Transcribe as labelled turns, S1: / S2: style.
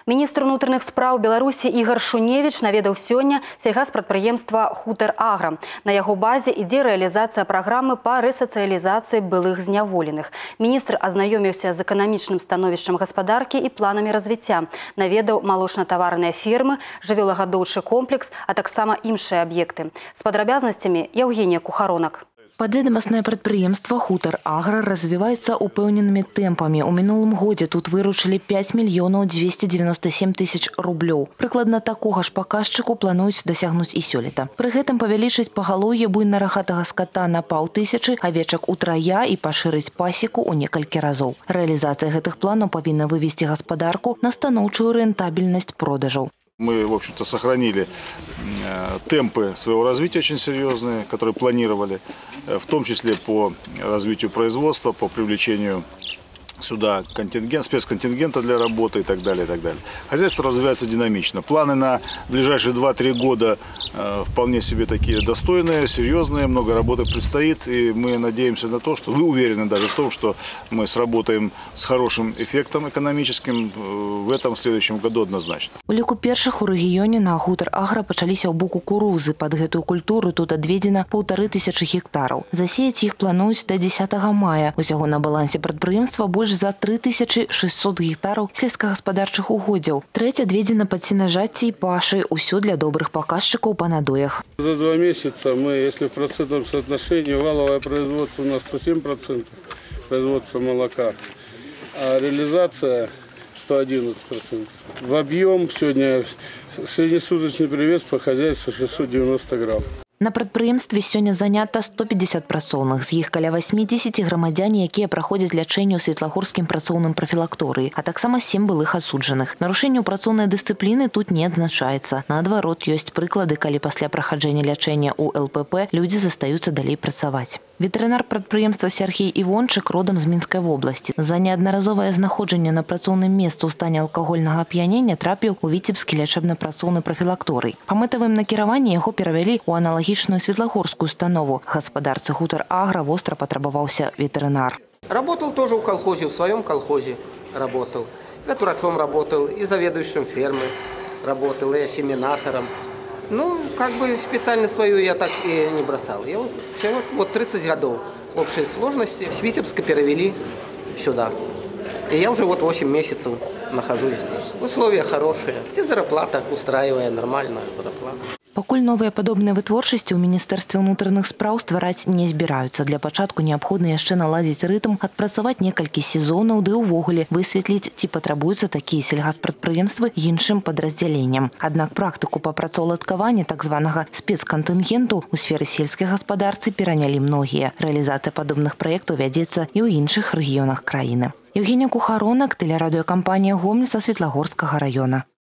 S1: Міністр унутраных спраў Беларусі Ігор Шуневіч наведаў сёння сельгаспрадпрыемства «Хутар Агра». На яго базе ідзе рэалізацыя праграмы па рэсацыялізацыі былых зняволеных. Міністр азнаёміўся з эканамічным становішчам гаспадаркі і планамі развіцця. Наведаў малочна-таварныя фермы, жывёлагадоўчы комплекс, а таксама іншыя аб'екты. З падрабязнасцямі Евгения Кухаронак.
S2: Падведамаснае прадпрыемства «Хутар Агра» развіваецца упэўненымі тэмпамі. У мінулым годзе тут выручылі 5 мільёнаў 297 тысяч рублёў. Прыкладна такога ж паказчыку плануюць дасягнуць і сёлета. Пры гэтым павялічыць пагалоўе буйнарагатага ската на 500, авечак утрая і пашырыць пасеку ў некалькі разоў. Рэалізацыя гэтых планаў павінна вывесці гаспадарку на станоўчую рэнтабельнасць продажаў.
S3: Мы, в общем-то, сохранили темпы своего развития очень серьезные, которые планировали, в том числе по развитию производства, по привлечению сюда спецконтингента для работы и так далее, и так далее. Хозяйство развивается динамично. Планы на ближайшие 2-3 года вполне себе такие достойные, серьезные, много работы предстоит, и мы надеемся на то, что вы уверены даже в том, что мы сработаем с хорошим эффектом экономическим в этом следующем году однозначно.
S2: У ліку першых у рэгіёне на «Хутар Агра» пачаліся ў боку кукурузы. Пад гэтую культуру тут адведзена 1500 гектараў. Засеяць іх плануюць да 10 мая. Усяго на балансе прадпрыемства больш за 3600 гектараў сельскагаспадарчых угоддзяў. Трэць адведзена пад сенажацці і пашы. Усё для добрых паказчыкаў па надоях.
S4: За 2 месяца мы, если в процентном соотношении, валовое производство у нас 107% производства молока, а реализация 111%. В объем сегодня среднесуточный привес по хозяйству 690 грамм.
S2: На прадпрыемстве сёння занята 150 працоўных. З іх каля 80 грамадзяне, якія праходзяць лячэнне ў Светлагорскім працоўным прафілакторыі, а таксама 7 былых асуджаных. Нарушэнняў працоўнай дысцыпліны тут не адзначаецца. Наадварот, ёсць прыклады, калі пасля праходжання лячэння ў ЛПП людзі застаюцца далей працаваць. Ветэрынар прадпрыемства Сергей Івончык родам з Мінскай вобласці. За неаднаразовае знаходжанне на працоўным месцы ў стане алкагольнага ап'янення трапіў у Віцебскі лячэбна-працоўны прафілакторый. Па мэтавым накіраванні яго перавялі ў аналагічную Светлагорскую установу. Гаспадарцы «Хутар Агра» востра патрабаваўся ветэрынар.
S5: Работал тоже в колхозе, в своем колхозе работал. Я турачом работал, и заведующим фермы работал, и ассиминатором. Ну, как бы специальность свою я так и не бросал. Я вот 30 годов общей сложности с Витебска перевели сюда. И я уже вот 8 месяцев нахожусь здесь. Условия хорошие. Все зарплата устраивая, нормальная зарплата.
S2: Пакуль новыя падобныя вытворчасці ў Міністэрстве ўнутраных спраў ствараць не збіраюцца. Для пачатку неабходна яшчэ наладзіць рытм, адпрацаваць некалькі сезонаў, ды ўвогуле высветліць, ці патрабуюцца такія сельгаспрадпрыемствы іншым падраздзяленням. Аднак практыку па працаўладкаванні так званага спецкантынгенту ў сферы сельскай гаспадарцы перанялі многія. Рэалізацыя падобных праектаў вядзецца і ў іншых рэгіёнах краіны. Евгения Кухаронак, тэлерадыёкампанія «Гомель» са Светлагорскага раёна.